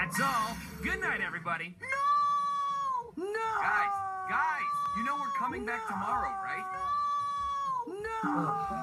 That's all. Good night, everybody. No! Guys, you know we're coming back tomorrow, right? No!